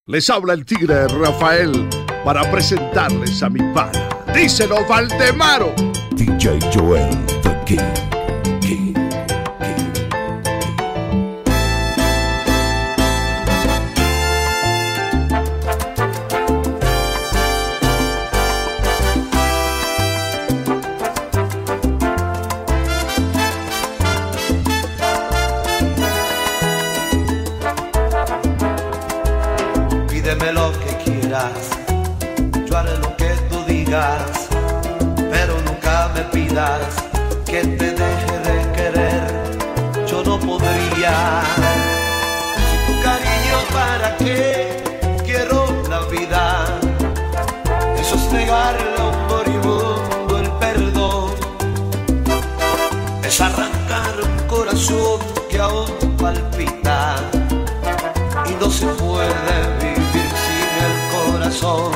Les habla el tigre Rafael para presentarles a mi pana. Díselo, Valdemaro. DJ Joel, The King. Pídeme lo que quieras, yo haré lo que tú digas, pero nunca me pidas que te deje de querer. Yo no podría. Si tu cariño, ¿para qué? Quiero la vida. Eso es negarle a un moribundo el perdón. Es arrancar un corazón que aún palpita y no se puede vivir sin el corazón.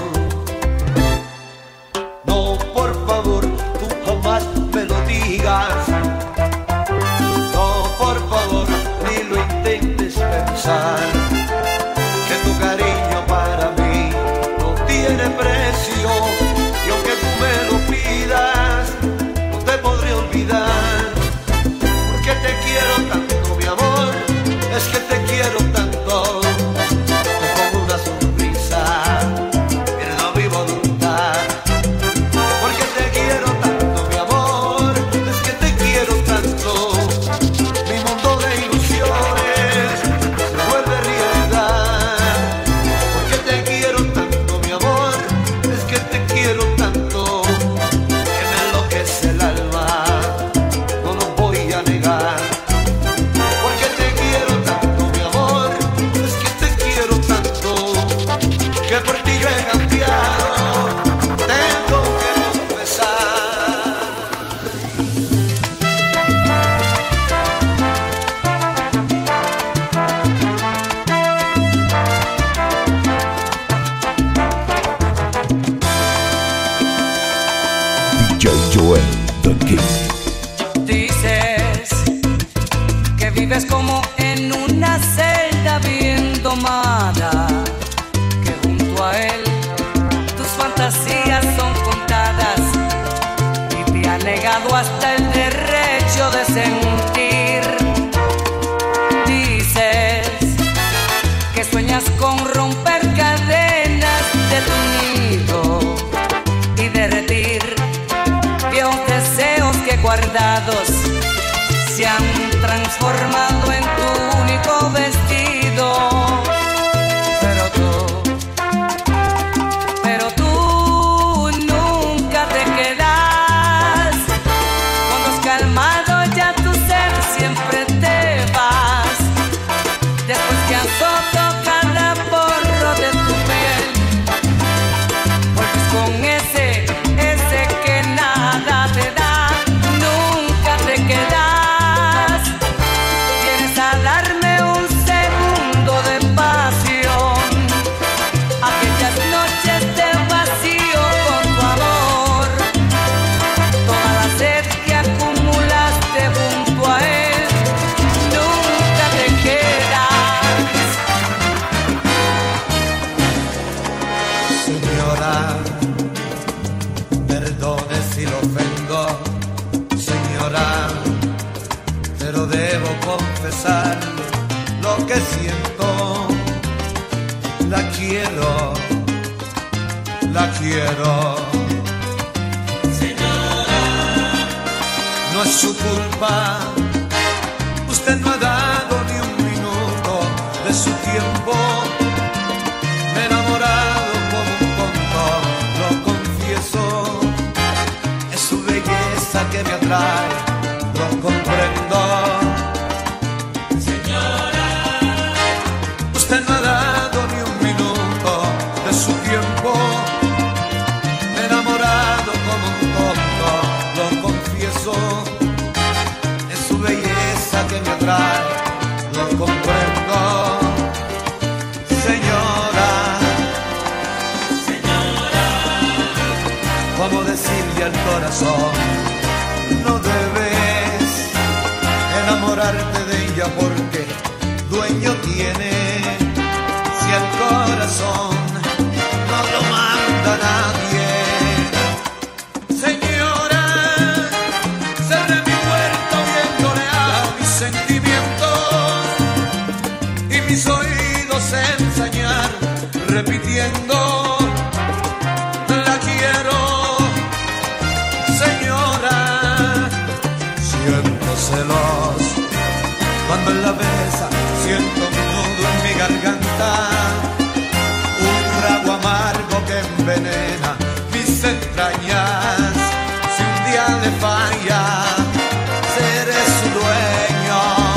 No, por favor, tú jamás me lo digas. No, por favor, ni lo intentes pensar, que tu cariño para mí no tiene precio. Y aunque tú me lo pidas, no te podré olvidar. Porque te quiero tanto, mi amor, es que te quiero tanto. Joel, The King. Dices que vives como en una celda bien domada, que junto a él tus fantasías son contadas y te ha negado hasta el derecho de sentir. Dices que sueñas con romper cadenas de tu nido y derretir viejos deseos que guardados se han transformado en tu único vestido. Pero tú nunca te quedas. Cuando es calmado ya tu ser siempre te vas. Después que azotó cada porro de tu piel, vuelves con ese que nada te da. Nunca te quedas. Vienes a darme un segundo de pasión. Aquellas noches de vacío con tu amor, toda la sed que acumulaste junto a él. Nunca te quedas. Señora, perdone si lo ofendo, señora, pero debo confesarle lo que siento. La quiero, señora, no es su culpa. Usted no ha dado ni un minuto de su tiempo. Me he enamorado como un tonto, lo confieso. Es su belleza que me atrae, lo comprendo. Señora, usted no ha dado ni un minuto de su tiempo. Me he enamorado como un tonto, lo confieso. Es su belleza que me atrae, lo comprendo. Señora, ¿cómo decirle al corazón? No debes enamorarte de ella porque dueño tiene. Si el corazón repitiendo, la quiero, señora. Siento celos cuando en la besa, siento un nudo en mi garganta, un trago amargo que envenena mis entrañas. Si un día le falla, seré su dueño.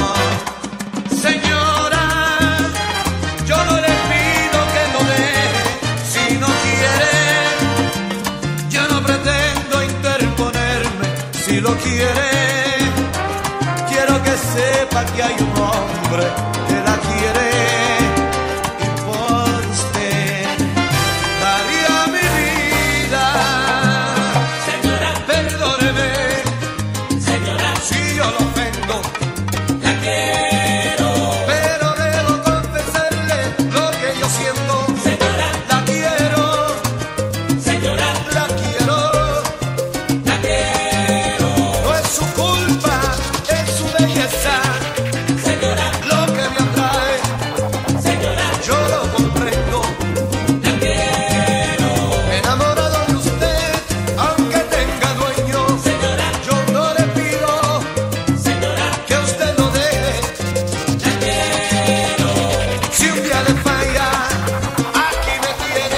Señora, yo no le pido que lo deje, si no quiere, yo no pretendo interponerme. Si lo quiere, quiero que sepa que hay un hombre que la quiere, y por usted daría mi vida. Señora, perdóneme, señora, si yo lo ofendo, la quiero, pero debo confesarle lo que yo siento. Señora, la quiero, señora, la quiero, la quiero. No es su culpa, es su belleza, señora, lo que me atrae, señora, yo lo comprendo. La quiero, enamorado de usted, aunque tenga dueño, señora, yo no le pido, señora, que usted lo deje. La quiero, si un día le falla, aquí me tiene.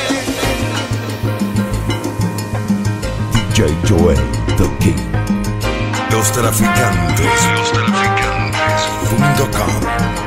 DJ Joel, The King. Los traficantes.com.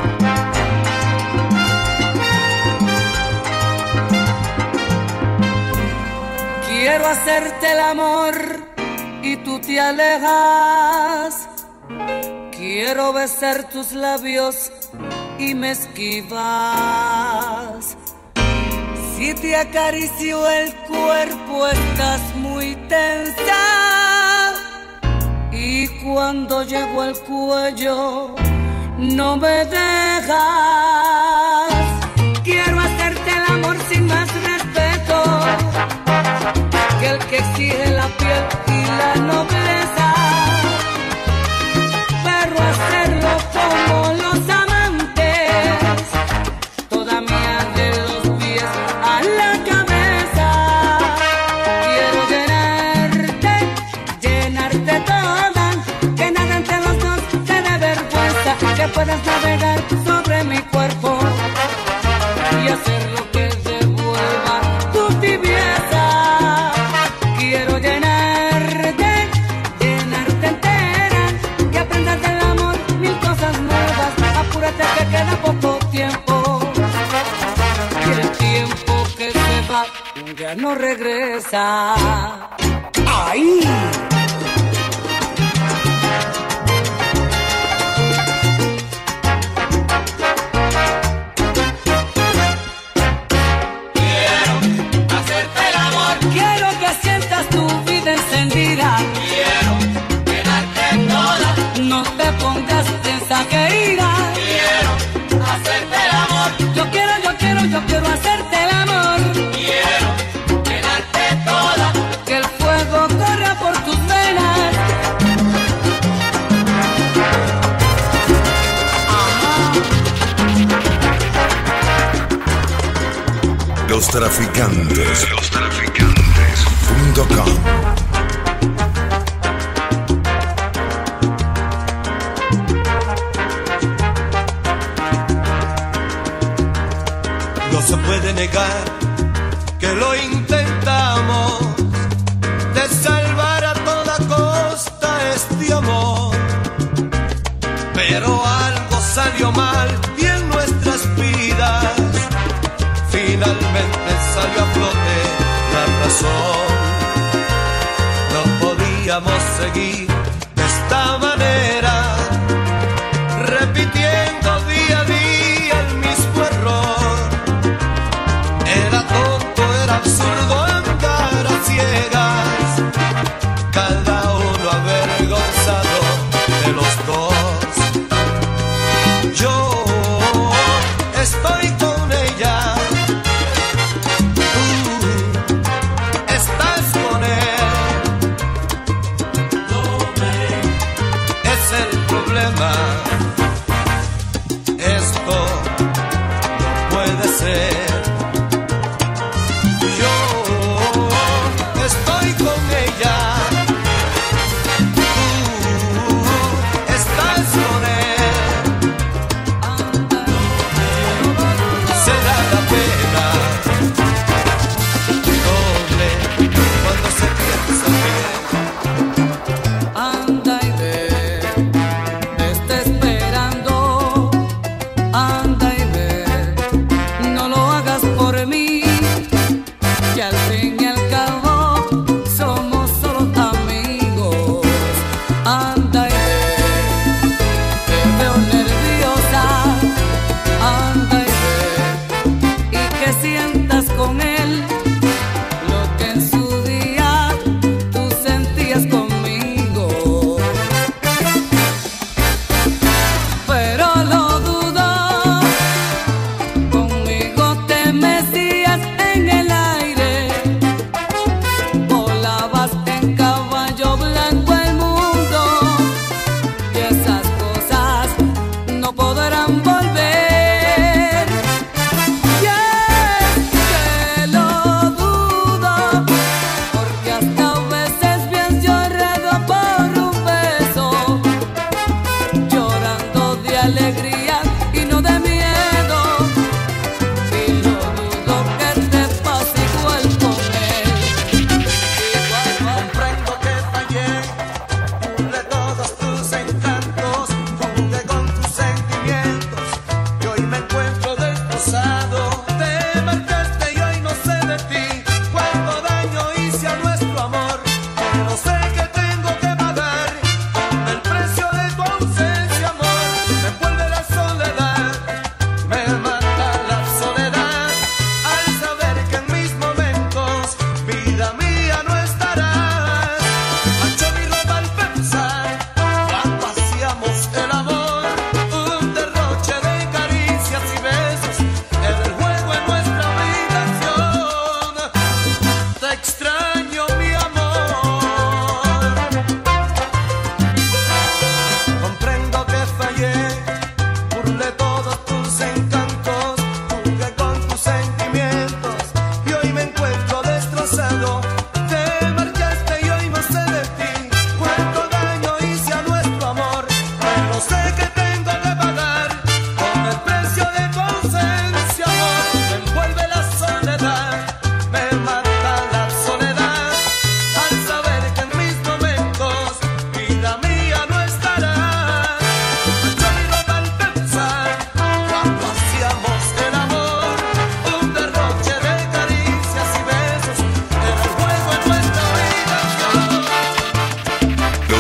Quiero hacerte el amor y tú te alejas. Quiero besar tus labios y me esquivas. Si te acaricio el cuerpo estás muy tensa, y cuando llego al cuello no me dejas. Quiero hacerte el amor sin más respeto que el que exige la piel y la nobleza, pero hacerlo como los amantes, toda mía de los pies a la cabeza. Quiero llenarte toda, que nada entre los dos te dé vergüenza, que puedas navegar sobre mi cuerpo y hacer lo que devuelva tu tibieza. Quiero llenarte entera, que aprendas del amor mil cosas nuevas. Apúrate que queda poco tiempo, y el tiempo que se va ya no regresa. ¡Ay! Quiero que sientas tu vida encendida. Quiero quedarte toda. No te pongas tensa, querida. Quiero hacerte el amor. Yo quiero hacerte el amor. Quiero quedarte toda. Que el fuego corra por tus venas. Los traficantes.com. No se puede negar que lo intentamos, de salvar a toda costa este amor, pero algo salió mal y en nuestras vidas finalmente salió a flote la razón. No podíamos seguir de esta manera, repitiendo día a día el mismo error. Era tonto, era absurdo andar a ciegas, cada uno avergonzado de los dos. Yo estoy con ella, tú estás con él.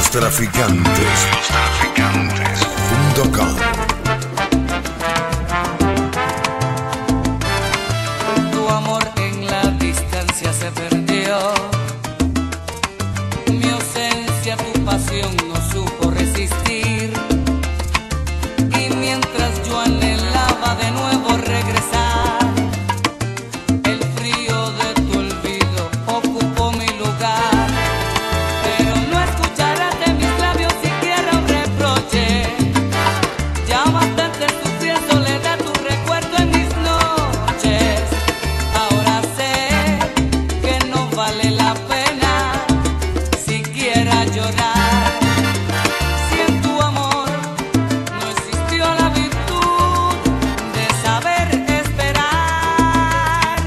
Lostraficantes.com. Tu amor en la distancia se perdió. Mi ausencia, tu pasión no supo resistir. Y mientras yo anhelaba de nuevo regresar, el frío de tu olvido ocupó mi lugar. Pero no escucharás de mis labios siquiera un reproche. Ya bastante sufrí en soledad tu recuerdo en mis noches. Ahora sé que no vale la pena siquiera llorar. Si en tu amor no existió la virtud de saber esperar,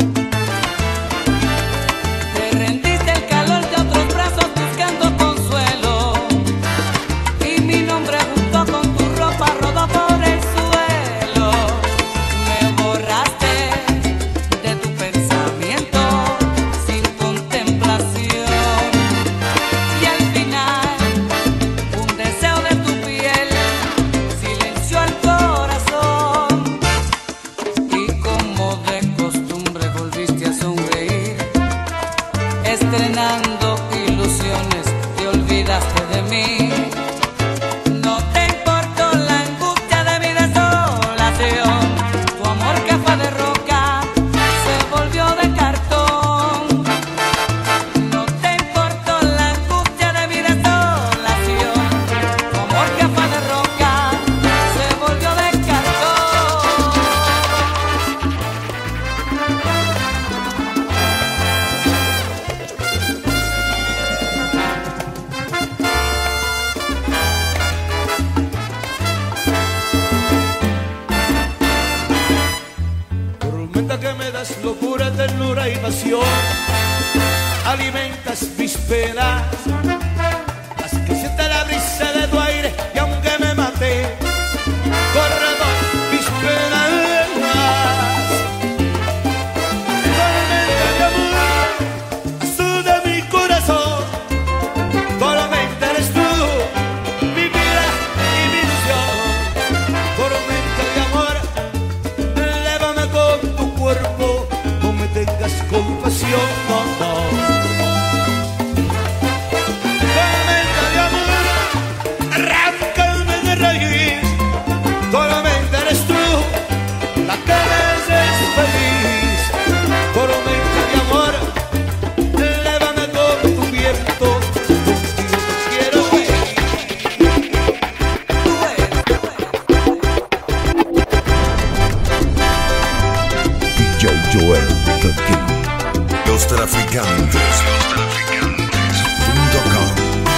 te rendiste el calor de otros brazos buscando consuelo, y mi nombre junto con tu ropa rodó por el suelo. Me borraste de tu pensamiento sin contemplación, y al final un deseo de tu piel silenció el corazón. Y como de costumbre volviste a sonreír, estrenando ilusiones, te olvidaste de mí. No te importó la angustia de mi desolación. Tu amor que fue de roca se volvió de cartón. No te importó la angustia de mi desolación. Tu amor que fue de roca se volvió de cartón. Tormenta que me das locura, ternura y pasión. Alimentas mis penas, las que siente la brisa de tu aire, y aunque me maté, corredor mis penas. Tormenta de amor, azul de mi corazón. Tormenta eres tú, mi vida y mi ilusión. Tormenta de amor, lévame con tu cuerpo, no me tengas compasión, no, no. Tormenta de amor, arráncame de raíz. Tormenta eres tú, la que me haces feliz. Tormenta de amor, lévame con tu viento, contigo te quiero ir. DJ Joel, the King. Lostraficantes.com.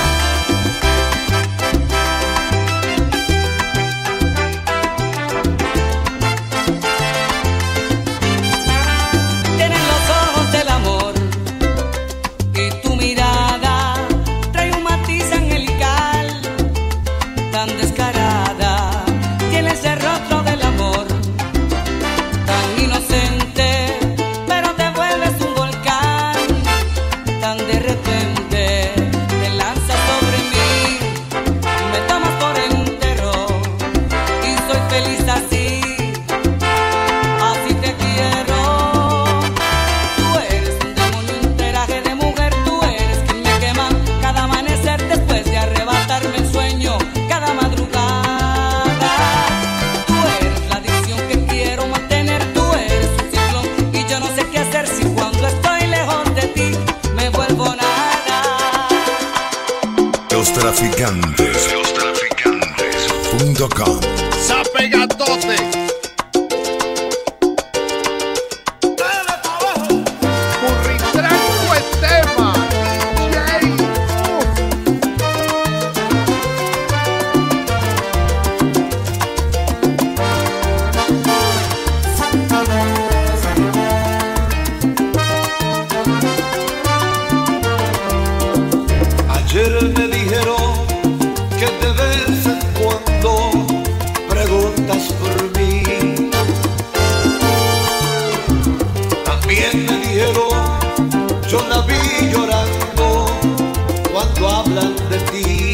Tienen los ojos del amor y tu mirada trae un matiz angelical, tan descarada. Tienes el rostro del amor, tan inocente, pero te vuelves un volcán, tan de repente te lanzas sobre mí, me tomas por entero y soy feliz así. Así te quiero. Tú eres un demonio, un traje de mujer. Tú eres quien me quema cada amanecer después de arrebatarme el sueño cada madrugada. Tú eres la adicción que quiero mantener. Tú eres un ciclón y yo no sé qué hacer si cuando estoy lejos de ti me vuelvo nada. Lostraficantes.com. Sape Gatote. Curritranco el tema. DJ. Ayer me dijeron que de vez en cuando preguntas por mí. También me dijeron, yo la vi llorando cuando hablan de ti.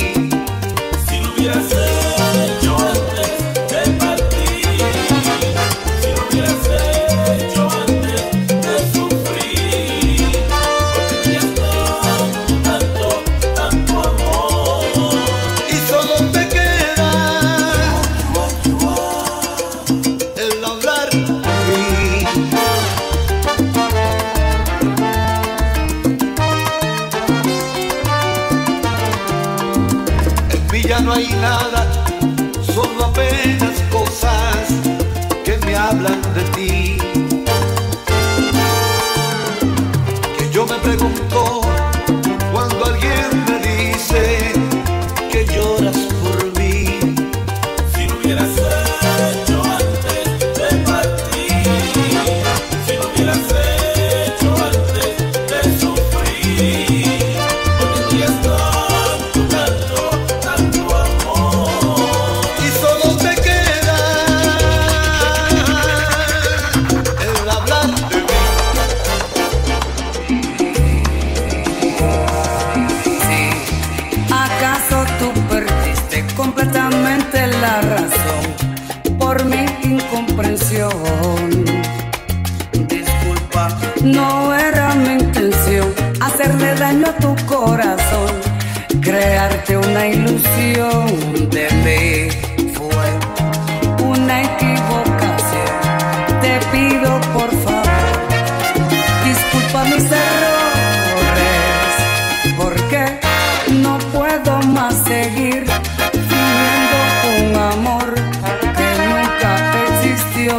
no hay nada, solo apenas cosas que me hablan de ti. Que yo me pregunto cuando alguien me dice que lloras por mí. Si no hubieras hecho antes de partir, si no hubieras hecho antes de sufrir, porque tendrías tanto amor. Y solo te queda el hablar de mí. ¿Acaso tú perdiste completamente la razón por mi incomprensión? Disculpa, no era mi intención hacerle daño a tu corazón, crearte una ilusión de mí. Fue una equivocación, te pido por favor, disculpa mis errores, porque no puedo más seguir fingiendo un amor que nunca existió.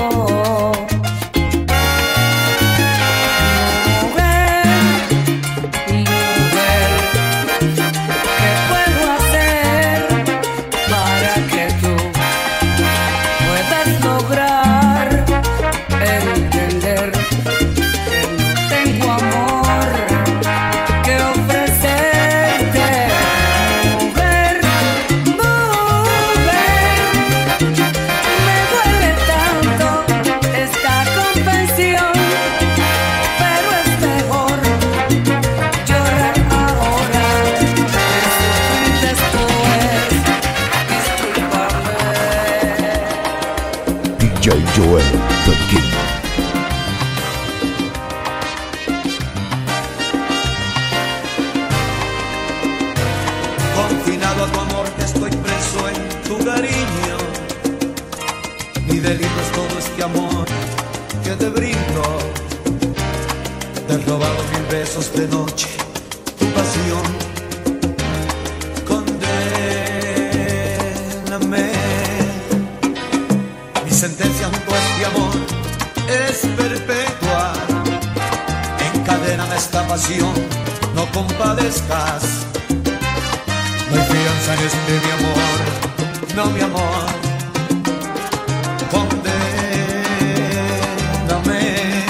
Mujer, ¿qué puedo hacer para que tú puedas lograr entender que no tengo amor que ofrecerte? Mujer, me duele tanto esta confesión, pero es mejor llorar ahora que sufrir después. Discúlpame. DJ Joel, the King. Confinado a tu amor, que estoy preso en tu cariño. Mi delito es todo este amor que te brindo. Te he robado 1000 besos de noche, tu pasión. Condéname. Mi sentencia junto a este amor es perpetua. Encadéname esta pasión, no compadezcas. No hay fianza en este mi amor, no mi amor. Condéname,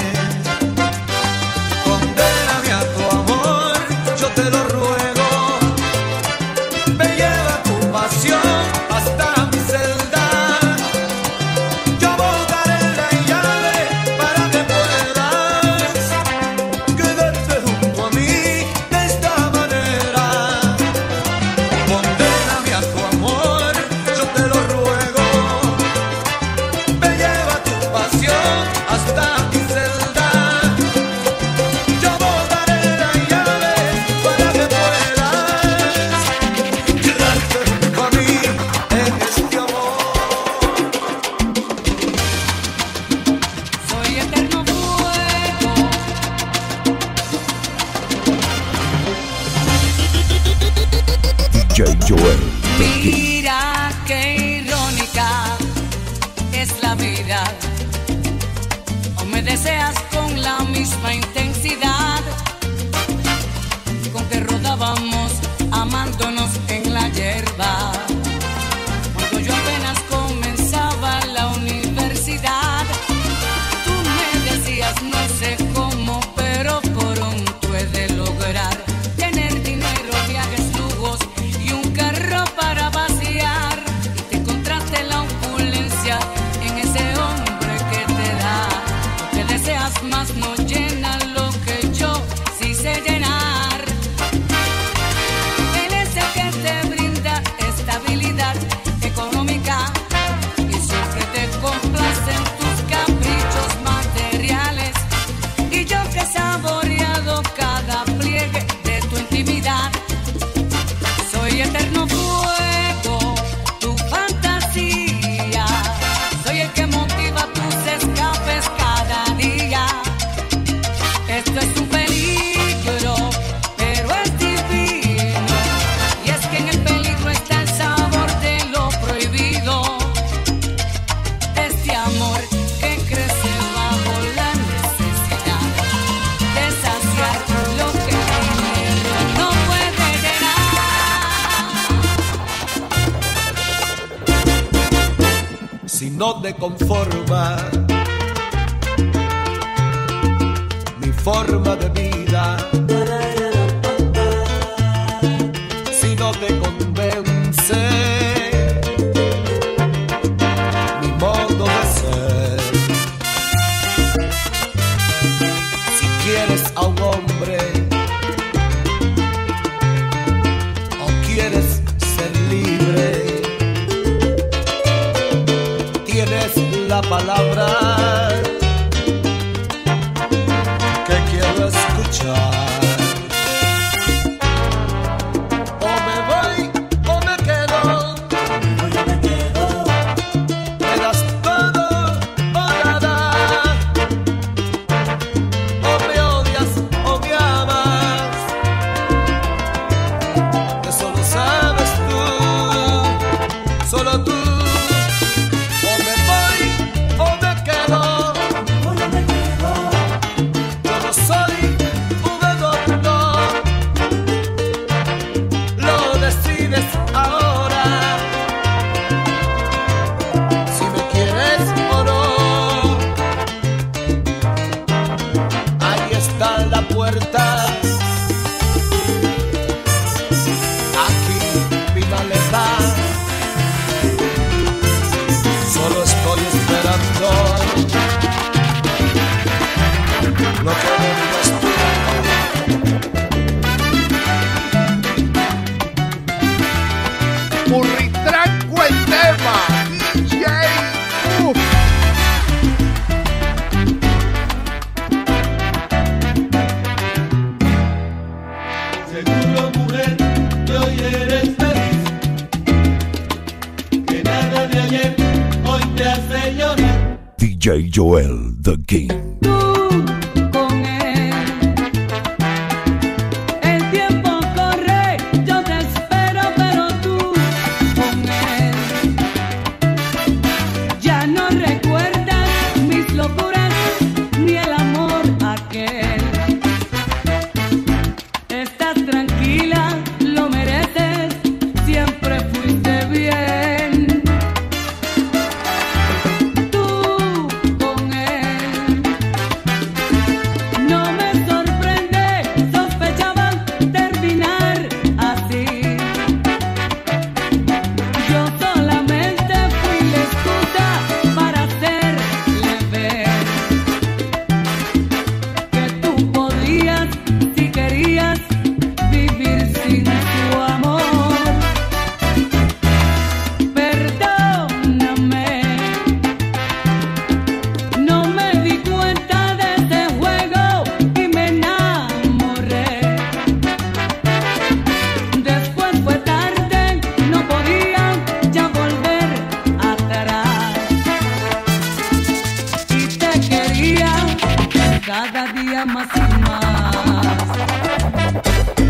condéname a tu amor, yo te lo ruego. Me lleva tu pasión hasta mi celda. Yo botaré la llave para que puedas quedarte junto a mí de esta manera. Condéname a tu amor, yo te lo ruego. Me lleva tu pasión hasta mi celda. Yo botaré la llave para que puedas quedarte junto a mí en este amor. Soy eterno fuego. DJ Joel, the King. Mira qué irónica es la vida. O me deseas con la misma intensidad con que rodábamos amándonos en la hierba. Cuando yo apenas comenzaba la universidad, tú me decías no sé cómo, pero pronto he de lograr tener dinero, viajes, lujos y un carro para vaciar. Y te encontraste la opulencia en ese hombre que te da lo que deseas, más no llena lo que yo sí sé llenar. Él es el que te brinda estabilidad económica y siempre te complace en tus caprichos materiales. Y yo que he saboreado cada pliegue de tu intimidad, soy eterno fuego, tu fantasía. Soy el que motiva tus escapes cada día. no te conforma mi forma de vida, si no te convence mi modo de ser, si quieres a un hombre o quieres ser libre, tienes la palabra que quiero escuchar. O me voy o me quedo, me das todo o nada, o me odias o me amas, eso lo sabes tú, solo tú. Lo que me digas tú. Muy tranquilo el tema, DJ. Seguro, mujer, que hoy eres feliz, que nada de ayer hoy te hace llorar. DJ Joel, The King. Cada día más y más.